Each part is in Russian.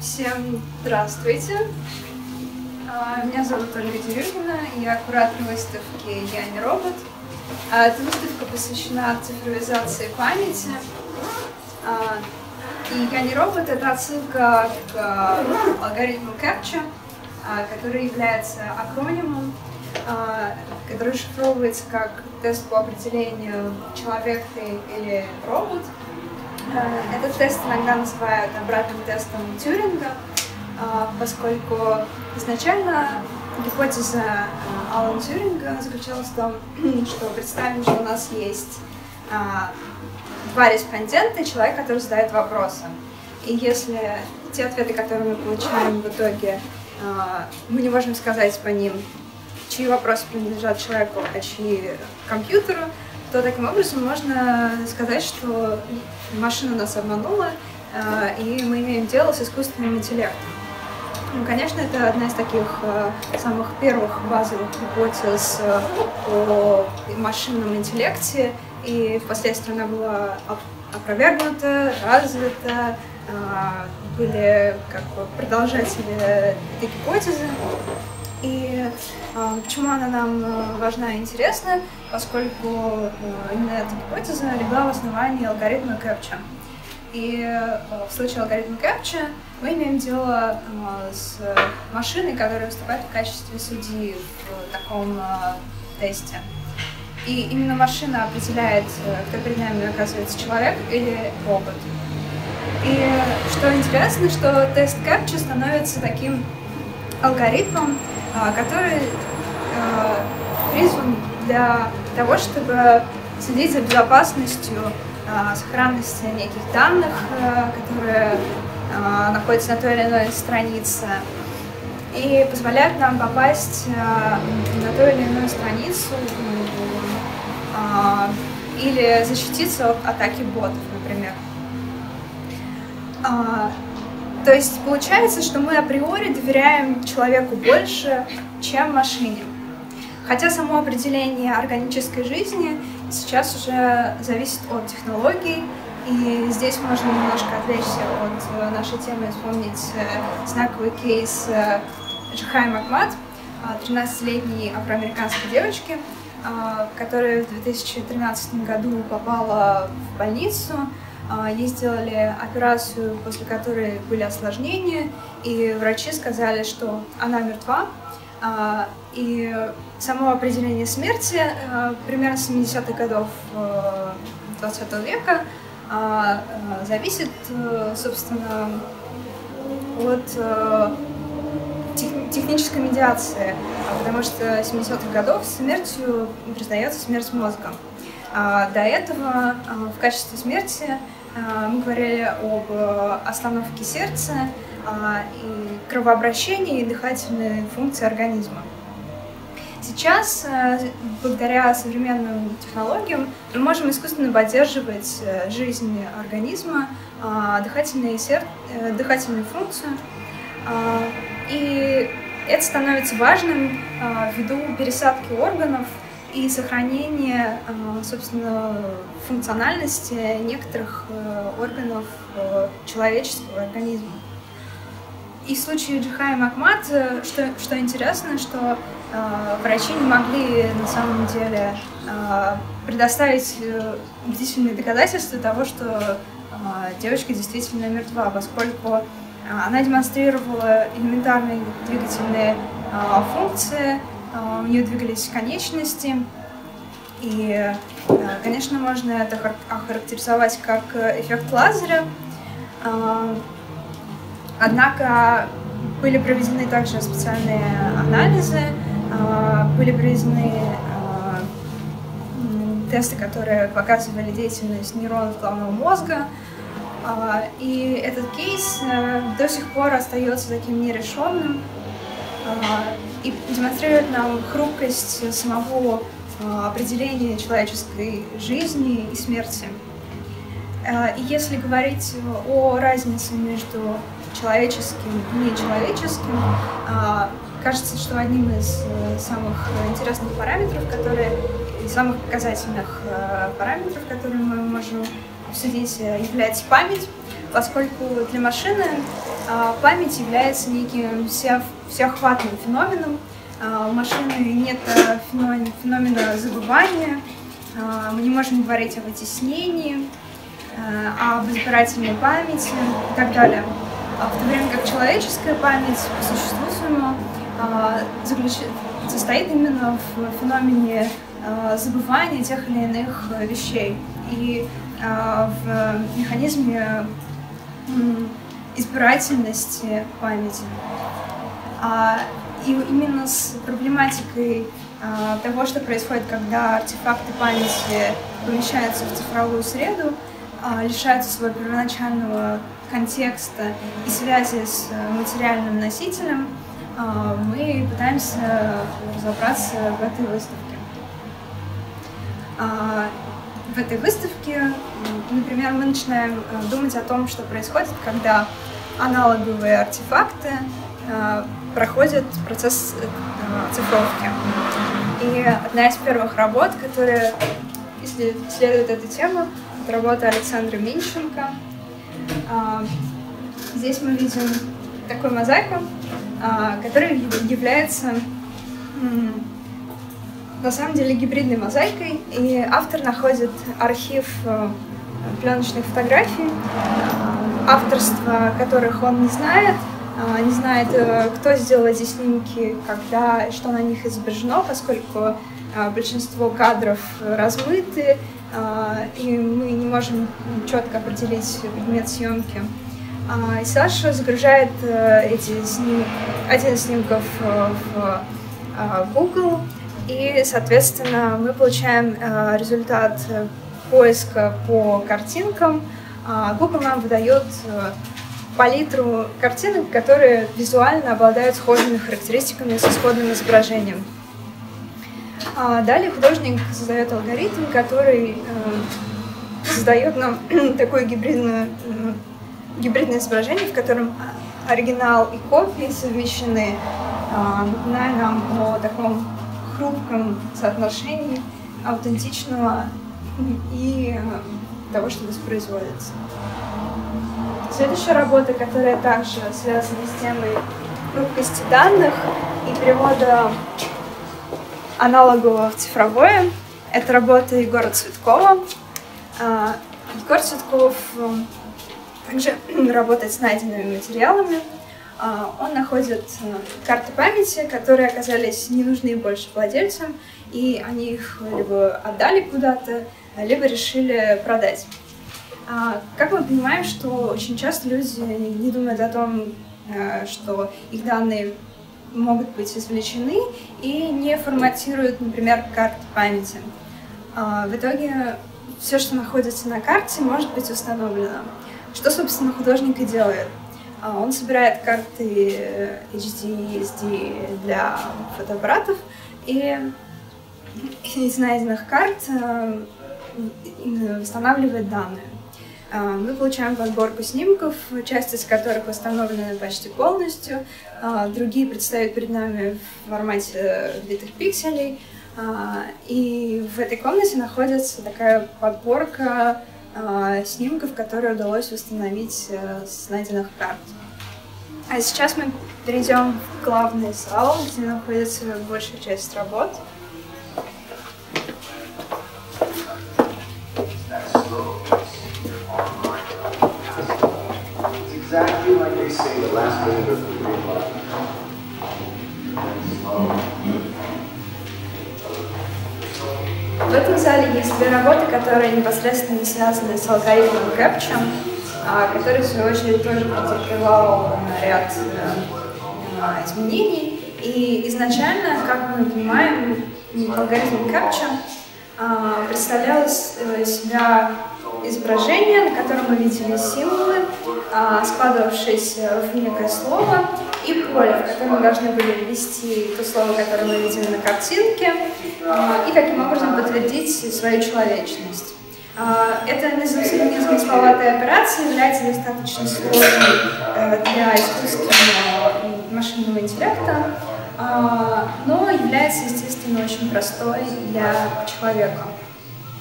Всем здравствуйте! Меня зовут Ольга Дерюгина, я куратор выставки «Я не робот». Эта выставка посвящена цифровизации памяти. И «Я не робот» — это отсылка к алгоритму CAPTCHA, который является акронимом, который расшифровывается как тест по определению человек ты или робот. Этот тест иногда называют обратным тестом Тьюринга, поскольку изначально гипотеза Алана Тьюринга заключалась в том, что представим, что у нас есть два респондента, человек, который задает вопросы. И если те ответы, которые мы получаем в итоге, мы не можем сказать по ним, чьи вопросы принадлежат человеку, а чьи компьютеру, то таким образом можно сказать, что машина нас обманула, и мы имеем дело с искусственным интеллектом. Ну, конечно, это одна из таких самых первых базовых гипотез о машинном интеллекте, и впоследствии она была опровергнута, развита, были как бы продолжатели этой гипотезы. И почему она нам важна и интересна? Поскольку именно эта гипотеза легла в основании алгоритма CAPTCHA. И в случае алгоритма CAPTCHA мы имеем дело с машиной, которая выступает в качестве судьи в таком тесте. И именно машина определяет, кто перед нами оказывается человек или робот. И что интересно, что тест CAPTCHA становится таким алгоритмом, который призван для того, чтобы следить за безопасностью сохранности неких данных, которые находятся на той или иной странице, и позволяет нам попасть на ту или иную страницу или защититься от атаки ботов, например. То есть получается, что мы априори доверяем человеку больше, чем машине. Хотя само определение органической жизни сейчас уже зависит от технологий, и здесь можно немножко отвлечься от нашей темы и вспомнить знаковый кейс Джахайм Ахмад, 13-летней афроамериканской девочки, которая в 2013 году попала в больницу. Ей сделали операцию, после которой были осложнения, и врачи сказали, что она мертва. И само определение смерти примерно с 70-х годов 20 века зависит, собственно, от технической медиации, потому что с 70-х годов смертью признается смерть мозга. До этого в качестве смерти мы говорили об остановке сердца и кровообращении и дыхательной функции организма. Сейчас, благодаря современным технологиям, мы можем искусственно поддерживать жизнь организма, дыхательную функцию, и это становится важным ввиду пересадки органов и сохранения, собственно, функциональности некоторых органов человеческого организма. И в случае Джахайм Ахмад, что интересно, что врачи не могли на самом деле предоставить убедительные доказательства того, что девочка действительно мертва, поскольку она демонстрировала элементарные двигательные функции, у нее двигались конечности, и, конечно, можно это охарактеризовать как эффект Лазаря. Однако были проведены также специальные анализы, были проведены тесты, которые показывали деятельность нейронов головного мозга, и этот кейс до сих пор остается таким нерешенным и демонстрирует нам хрупкость самого определения человеческой жизни и смерти. И если говорить о разнице между человеческим и нечеловеческим, кажется, что одним из самых интересных параметров, и самых показательных параметров, которые мы можем обсудить, является память, поскольку для машины Память является неким всеохватным феноменом. У машины нет феномена забывания, мы не можем говорить о вытеснении, об избирательной памяти и так далее. В то время как человеческая память по существу своему состоит именно в феномене забывания тех или иных вещей и в механизме избирательности памяти. И именно с проблематикой того, что происходит, когда артефакты памяти помещаются в цифровую среду, лишаются своего первоначального контекста и связи с материальным носителем, мы пытаемся разобраться в этой выставке. В этой выставке, например, мы начинаем думать о том, что происходит, когда аналоговые артефакты проходят процесс цифровки. И одна из первых работ, которая исследует эту тему, это работа Александра Минченко. Здесь мы видим такую мозаику, которая является на самом деле гибридной мозаикой, и автор находит архив пленочных фотографий, авторство которых он не знает, кто сделал эти снимки, когда и что на них изображено, поскольку большинство кадров размыты, и мы не можем четко определить предмет съемки. И Саша загружает один из снимков в Google, и, соответственно, мы получаем результат поиска по картинкам. Google нам выдает палитру картинок, которые визуально обладают схожими характеристиками с исходным изображением. Далее художник создает алгоритм, который создает нам такое гибридное изображение, в котором оригинал и копии совмещены, напоминая нам о таком хрупком соотношении аутентичного и того, что воспроизводится. Следующая работа, которая также связана с темой хрупкости данных и перевода аналогового в цифровое, это работа Егора Цветкова. Егор Цветков также работает с найденными материалами. Он находит карты памяти, которые оказались не нужны больше владельцам, и они их либо отдали куда-то, либо решили продать. Как мы понимаем, что очень часто люди не думают о том, что их данные могут быть извлечены, и не форматируют, например, карты памяти. В итоге все, что находится на карте, может быть установлено. Что, собственно, художник и делает. Он собирает карты HD, SD для фотоаппаратов, и из найденных карт восстанавливает данные. Мы получаем подборку снимков, часть из которых восстановлены почти полностью, другие предстают перед нами в формате битых пикселей. И в этой комнате находится такая подборка снимков, которые удалось восстановить с найденных карт. А сейчас мы перейдем в главный зал, где находится большая часть работ. В этом зале есть две работы, которые непосредственно связаны с алгоритмом Captcha, который, в свою очередь, тоже претерпевал ряд изменений. И изначально, как мы понимаем, алгоритм Captcha представлял из себя изображение, на котором мы видели символы, складывавшиеся в некое слово, и поле, в котором мы должны были ввести то слово, которое мы видели на картинке, и таким образом подтвердить свою человечность. Эта незамысловатая операция является достаточно сложной для искусственного машинного интеллекта, но является, естественно, очень простой для человека.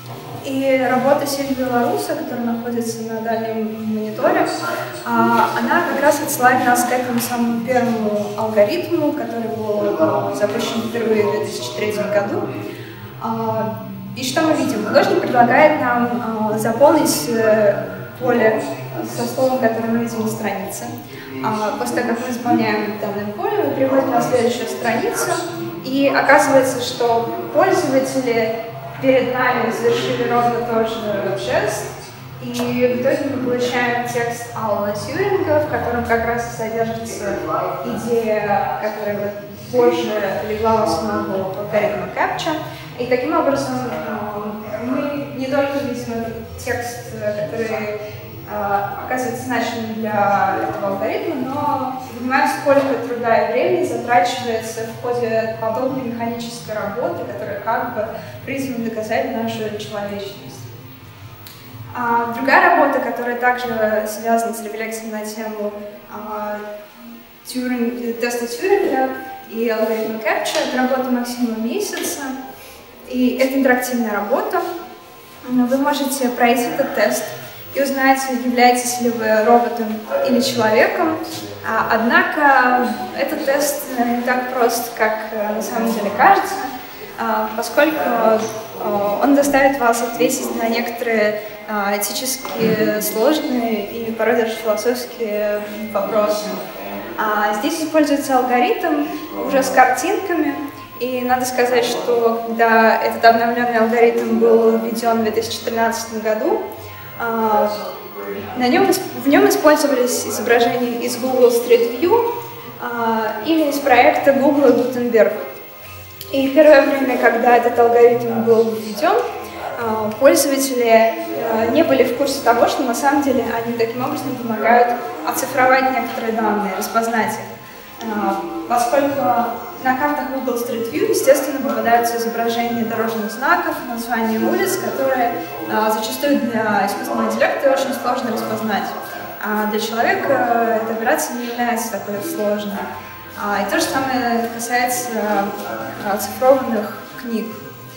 И работа Сильвии Ларуса, которая находится на дальнем мониторе, она как раз отсылает нас к этому самому первому алгоритму, который был запущен впервые в 2003 году. И что мы видим? Художник предлагает нам заполнить поле со словом, которое мы видим на странице. После того, как мы заполняем данное поле, мы переходим на следующую страницу, и оказывается, что пользователи перед нами совершили ровно тот же жест, и в итоге мы получаем текст Алана Тьюринга, в котором как раз и содержится идея, которая позже легла в основу алгоритма CAPTCHA. И таким образом мы не только видим этот текст, который оказывается значимым для этого алгоритма, но понимаем, сколько труда и времени затрачивается в ходе подобной механической работы, которая как бы призвана доказать нашу человечность. Другая работа, которая также связана с рефлексией на тему теста Тьюринга и алгоритма CAPTCHA, это работа Максима Месяца, и это интерактивная работа. Вы можете пройти этот тест и узнать, являетесь ли вы роботом или человеком. Однако этот тест не так прост, как на самом деле кажется, поскольку он заставит вас ответить на некоторые этически сложные и порой даже философские вопросы. Здесь используется алгоритм уже с картинками. И надо сказать, что когда этот обновленный алгоритм был введен в 2013 году, в нем использовались изображения из Google Street View или из проекта Google Gutenberg. И первое время, когда этот алгоритм был введен, пользователи не были в курсе того, что на самом деле они таким образом помогают оцифровать некоторые данные, распознать их. Поскольку на картах Google Street View, естественно, попадаются изображения дорожных знаков, названия улиц, которые зачастую для искусственного интеллекта очень сложно распознать. А для человека эта операция не является такой сложной. И то же самое касается оцифрованных книг.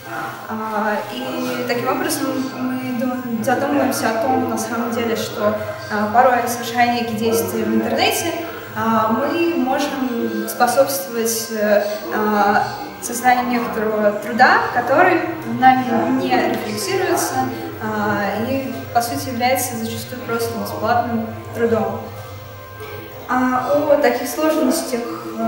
И таким образом мы задумываемся о том, на самом деле, что порой, совершая некие действия в интернете, мы можем способствовать созданию некоторого труда, который нами не рефлексируется и, по сути, является зачастую просто бесплатным трудом. О таких сложностях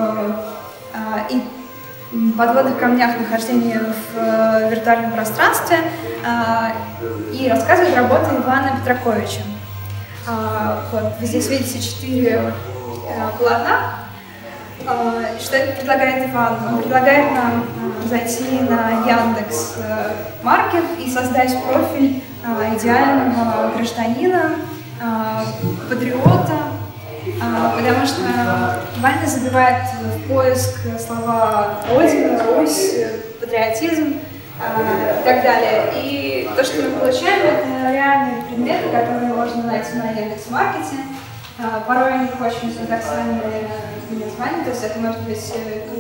и подводных камнях нахождения в виртуальном пространстве и рассказывает работа Ивана Петраковича. Вот, вы здесь видите 4 полотна. Что это предлагает Иван? Он предлагает нам зайти на Яндекс.Маркет и создать профиль идеального гражданина, патриота, потому что Ваня забивает в поиск слова «Родина», «Русь», «патриотизм» и так далее. И то, что мы получаем, это реальные предметы, которые можно найти на Яндекс.Маркете. Порой у них очень парадоксальные названия, то есть это может быть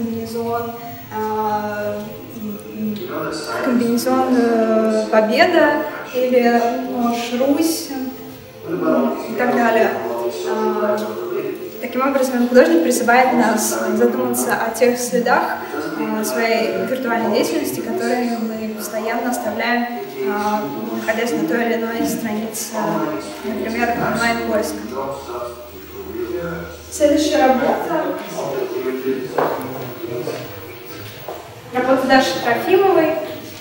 комбинезон «Победа» или нож «Русь» и так далее. Таким образом, художник призывает нас задуматься о тех следах своей виртуальной деятельности, которые мы постоянно оставляем, находясь на той или иной странице, например, онлайн-поиска. Следующая работа Даши Трофимовой.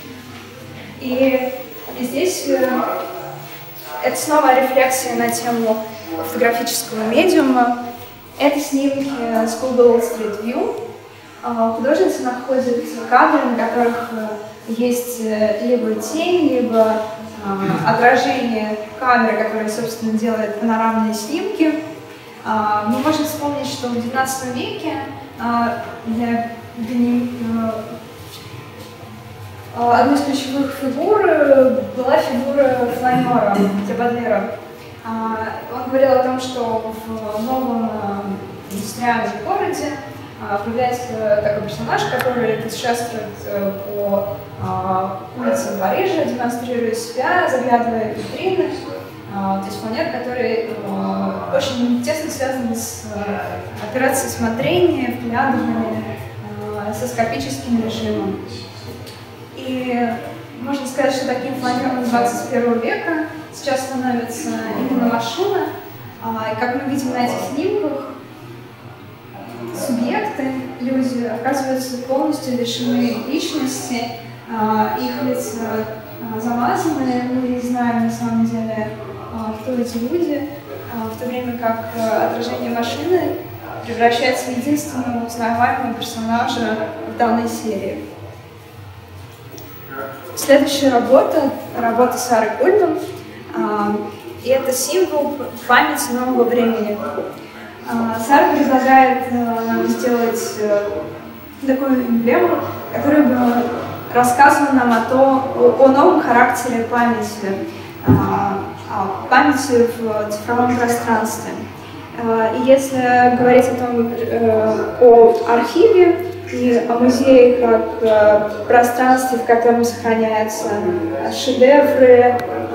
И здесь это снова рефлексия на тему фотографического медиума. Это снимки с Google Street View. Художница находит кадры, на которых есть либо тень, либо отражение камеры, которая, собственно, делает панорамные снимки. Мы можем вспомнить, что в XIX веке одной из ключевых фигур была фигура фланера, Бадлера. Он говорил о том, что в новом индустриальном городе появляется такой персонаж, который путешествует по улицам Парижа, демонстрируя себя, заглядывая в витрины. То есть планер, который очень тесно связан с операцией смотрения, вглядывания, со скопическим режимом. И можно сказать, что таким планером 21 века сейчас становится именно машина. И как мы видим на этих снимках, субъекты, люди, оказываются полностью лишены личности, их лица замазаны, мы не знаем на самом деле, кто эти люди, в то время как отражение машины превращается в единственного узнаваемого персонажа в данной серии. Следующая работа Сары Кульман, и это символ памяти нового времени. Сара предлагает нам сделать такую эмблему, которая бы рассказывала нам о новом характере памяти, памяти в цифровом пространстве. И если говорить о архиве и о музее как пространстве, в котором сохраняются шедевры,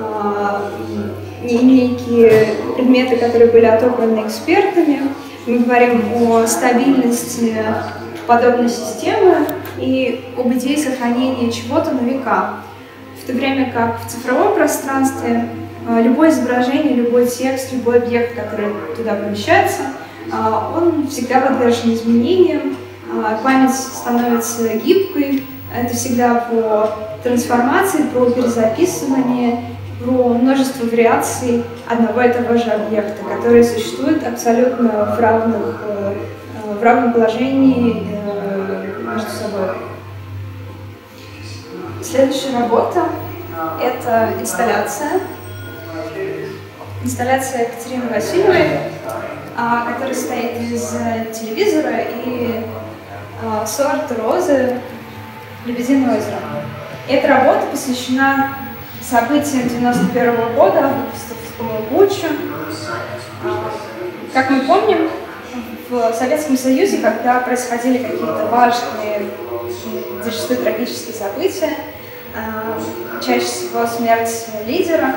некие предметы, которые были отобраны экспертами, мы говорим о стабильности подобной системы и об идее сохранения чего-то на века. В то время как в цифровом пространстве любое изображение, любой текст, любой объект, который туда помещается, он всегда подвержен изменениям, память становится гибкой, это всегда про трансформации, про перезаписывание, про множество вариаций одного и того же объекта, которые существуют абсолютно в равном положении между собой. Следующая работа – это инсталляция Екатерины Васильевой, которая состоит из телевизора и сорта розы «Лебединое озеро». Эта работа посвящена событиям 1991 года, августовскому путчу. Как мы помним, в Советском Союзе, когда происходили какие-то важные, зачастую трагические события, чаще всего смерть лидера,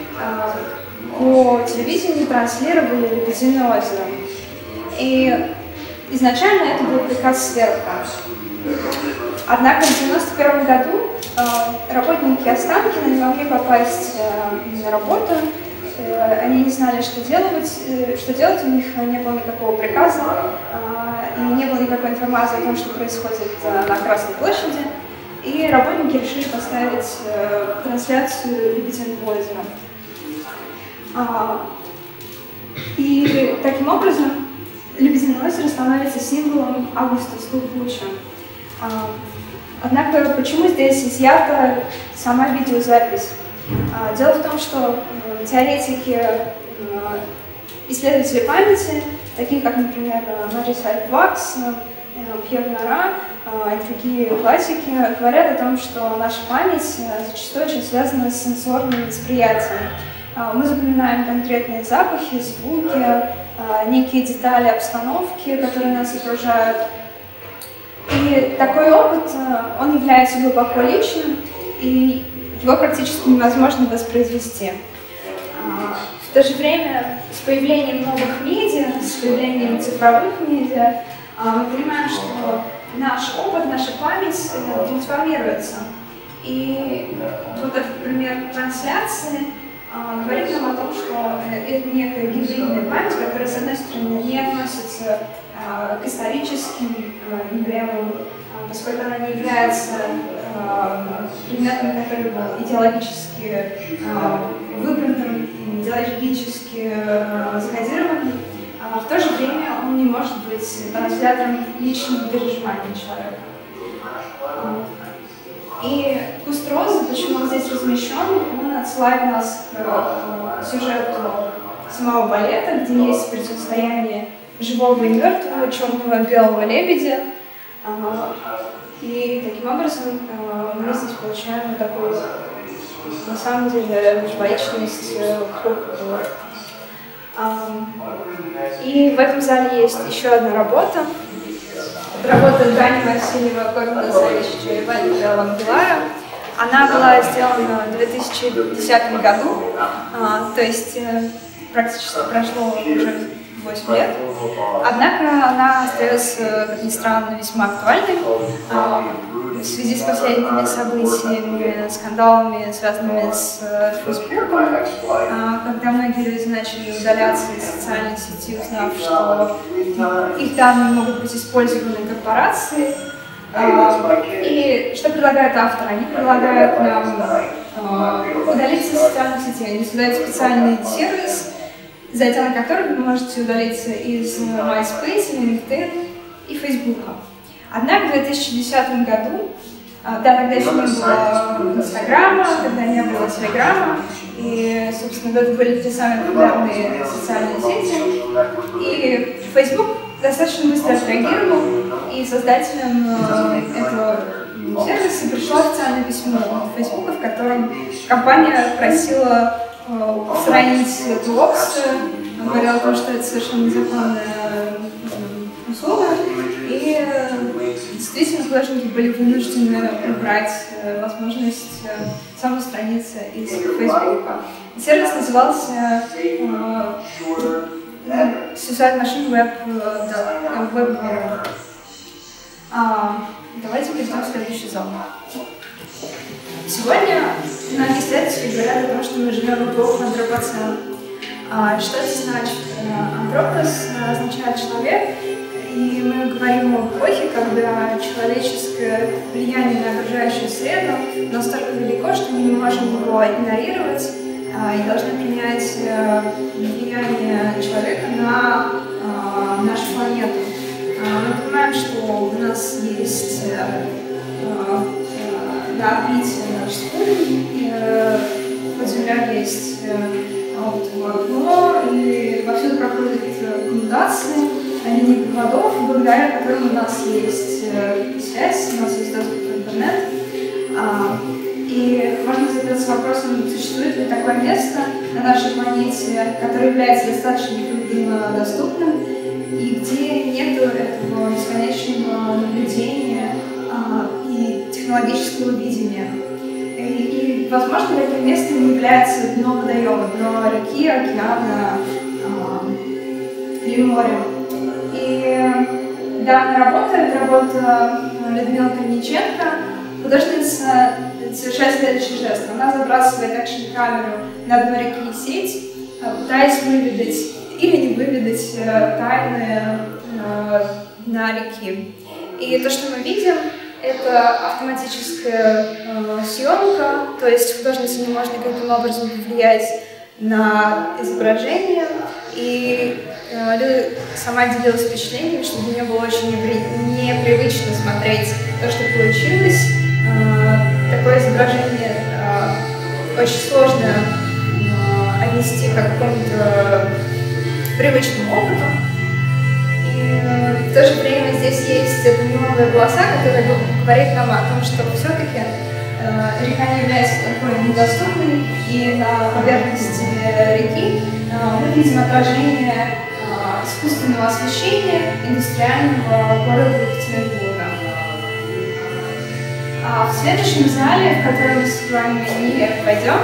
по телевидению транслировали «Лебединое озеро». И изначально это был приказ сверху. Однако в 1991 году работники Останкино не могли попасть на работу, они не знали, что делать, у них не было никакого приказа, и не было никакой информации о том, что происходит на Красной площади, и работники решили поставить трансляцию «Лебединого озера». И таким образом «Лебединое озеро» становится символом августовского путча. Однако, почему здесь изъята сама видеозапись? Дело в том, что теоретики, исследователи памяти, такие как, например, Марис Альвакс, Пьер Нора и другие классики, говорят о том, что наша память зачастую очень связана с сенсорным восприятием. Мы запоминаем конкретные запахи, звуки, некие детали обстановки, которые нас окружают. И такой опыт, он является глубоко личным, и его практически невозможно воспроизвести. В то же время с появлением новых медиа, с появлением цифровых медиа, мы понимаем, что наш опыт, наша память трансформируется. И вот этот пример трансляции говорит нам о том, что это некая гибридная память, которая, с одной стороны, не относится к историческим эмблемам, поскольку она не является предметом, который был идеологически выбранным, идеологически закодированным, в то же время он не может быть транслятором личного переживания человека. И куст розы, почему он здесь размещен, он отсылает нас к сюжету самого балета, где есть противостояние живого и мертвого, черного и белого лебедя. И таким образом мы здесь получаем вот такую, на самом деле, межбоичность. И в этом зале есть еще одна работа. работа Дани Васильева, Корпуса Савича и Владимира Ангелара. Она была сделана в 2010 году, то есть практически прошло уже 8 лет. Однако она остается, как ни странно, весьма актуальной в связи с последними событиями, скандалами, связанными с Фейсбуком, когда многие люди начали удаляться из социальной сети, узнав, что их данные могут быть использованы корпорацией. И что предлагают авторы? Они предлагают нам удалиться из социальных сетей. Они создают специальный сервис, зайдя на который вы можете удалиться из MySpace, LinkedIn и Facebook. Однако в 2010 году, тогда еще не было Инстаграма, тогда не было Телеграма, и, собственно, это были те самые популярные социальные сети, и Facebook достаточно быстро отреагировал, и создателям этого сервиса пришло официальное письмо от Facebook, в котором компания просила устранить эту опцию, говорила о том, что это совершенно незаконная услуга, и действительно художники были вынуждены убрать возможность самоустраниться из Фейсбука. Сервис назывался Suicide Machine Web. Давайте перейдем в следующий зал. Сегодня многие исследователи говорят о том, что мы живем в эпоху антропоцена. Что это значит? Антропос означает человек, и мы говорим об эпохе, когда человеческое влияние на окружающую среду настолько велико, что мы не можем его игнорировать и должны принять влияние человека на нашу планету. Мы понимаем, что у нас есть на орбите наш спутник, под Землей есть окно, и повсюду проходят какие-то коммуникации, линии проводов, благодаря которым у нас есть связь, у нас есть доступ в интернет. И можно задаться вопросом, существует ли такое место на нашей планете, которое является достаточно доступным, и где нет этого бесконечного наблюдения и технологического видения. И возможно, это место не является дно водоема, дно реки, океана или моря. И данная работа — это работа Людмилы Корниченко. Художница совершает следующий жест. Она забрасывает экшн-камеру на дно реки и сеть, пытаясь выведать или не выведать тайны дна реки. И то, что мы видим, это автоматическая съемка, то есть художница не может никаким образом повлиять на изображение. И сама делилась впечатлением, что для нее было очень непривычно смотреть то, что получилось. Такое изображение очень сложно отнести к какому-то привычному опыту. И в то же время здесь есть эта неоновая полоса, которая говорит нам о том, что все-таки река не является такой недоступной, и на поверхности реки мы видим отражение искусственного освещения индустриального города Екатеринбурга. В следующем зале, в который мы с вами не пойдем,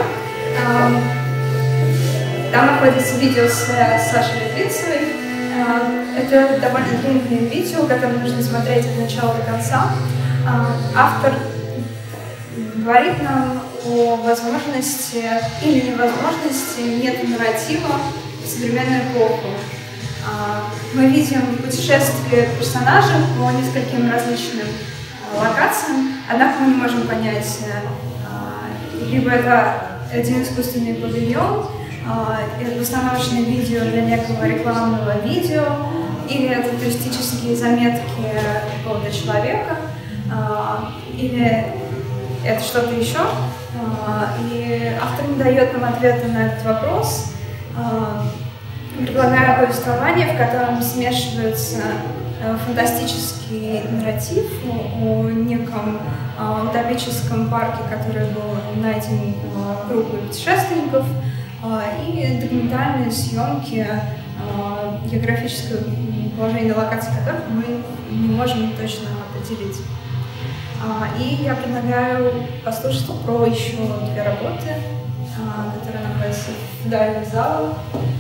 там находится видео с Сашей Литвинцевой. Это довольно длинное видео, которое нужно смотреть от начала до конца. Автор говорит нам о возможности или невозможности мета-нарратива в современную эпоху. Мы видим путешествие персонажей по нескольким различным локациям, однако мы не можем понять, либо это один искусственный павильон, это постановочное видео для некого рекламного видео, или это туристические заметки какого-то человека, или это что-то еще. И автор не дает нам ответа на этот вопрос, предлагая повествование, в котором смешивается фантастический нарратив о неком утопическом парке, который был найден группой путешественников, и документальные съемки географическое положение локаций которых мы не можем точно определить. И я предлагаю послушать про еще две работы, которые находятся в дальних залах.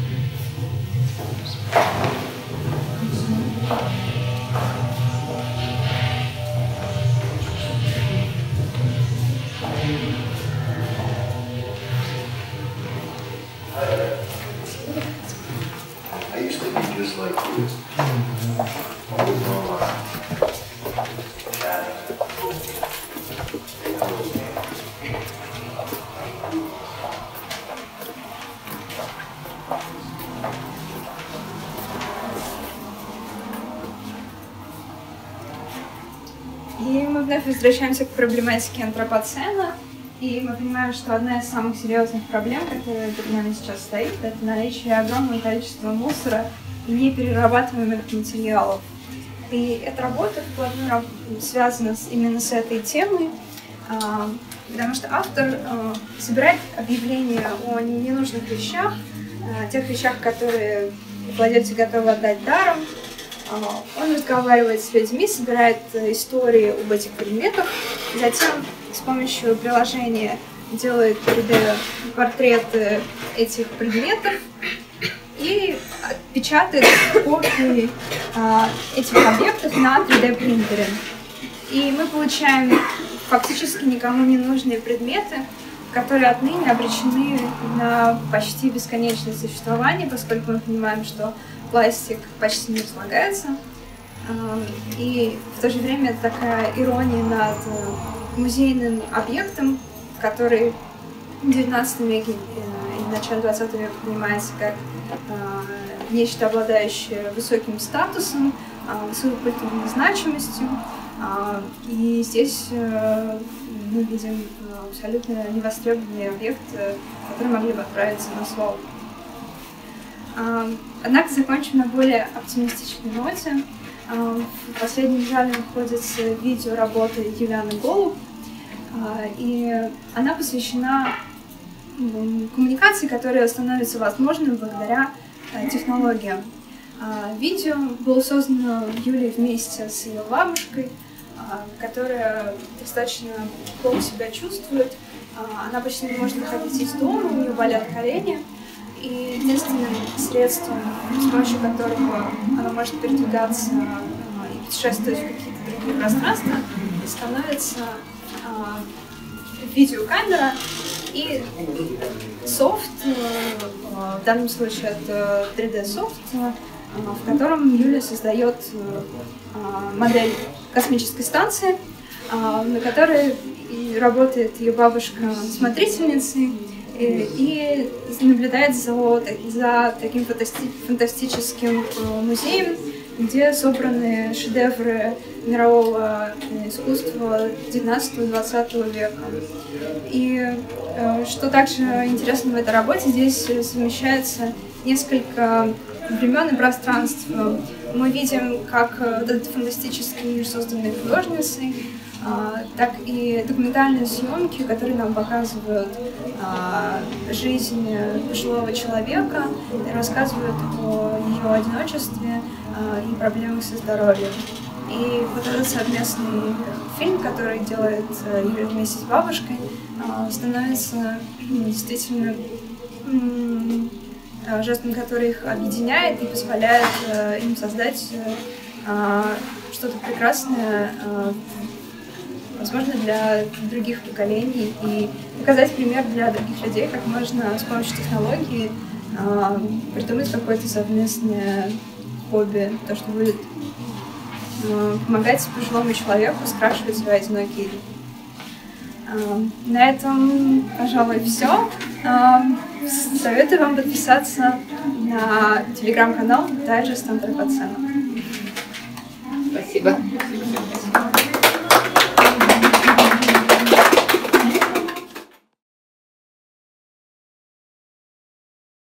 И мы вновь возвращаемся к проблематике антропоцена, и мы понимаем, что одна из самых серьезных проблем, которая перед нами сейчас стоит, это наличие огромного количества мусора и неперерабатываемых материалов. И эта работа вплотную связана именно с этой темой, потому что автор собирает объявления о ненужных вещах, тех вещах, которые владельцы готовы отдать даром. Он разговаривает с людьми, собирает истории об этих предметах, затем с помощью приложения делает 3D-портреты этих предметов и печатает копии этих объектов на 3D-принтере. И мы получаем фактически никому не нужные предметы, которые отныне обречены на почти бесконечное существование, поскольку мы понимаем, что пластик почти не разлагается. И в то же время это такая ирония над музейным объектом, который в XIX веке и в начале XX века понимается как нечто, обладающее высоким статусом, высокой культурной значимостью. И здесь мы видим абсолютно невостребованный объект, который могли бы отправиться на свалку. Однако закончим на более оптимистичной ноте. В последнем зале находится видеоработа Юлианы Голуб, и она посвящена коммуникации, которая становится возможной благодаря технологиям. Видео было создано Юлей вместе с ее бабушкой, которая достаточно плохо себя чувствует. Она почти не может выходить из дома, у нее болят колени. И единственным средством, с помощью которого она может передвигаться и путешествовать в какие-то другие пространства, становится видеокамера и софт, в данном случае это 3D-софт, в котором Юля создает модель космической станции, на которой работает ее бабушка-смотрительницей, и наблюдает за таким фантастическим музеем, где собраны шедевры мирового искусства XIX-XX века. И что также интересно в этой работе, здесь совмещается несколько времен и пространств. Мы видим как этот фантастический мир, созданный художницей, так и документальные съемки, которые нам показывают жизнь пожилого человека и рассказывают о ее одиночестве и проблемах со здоровьем. И вот этот совместный фильм, который делает Юля вместе с бабушкой, становится действительно жестом, который их объединяет и позволяет им создать что-то прекрасное, возможно, для других поколений, и показать пример для других людей, как можно с помощью технологий придумать какое-то совместное хобби, то, что будет помогать пожилому человеку скрашивать свои одинокие дни. На этом, пожалуй, все. Советую вам подписаться на телеграм-канал Дайджест Антропоцена. Спасибо.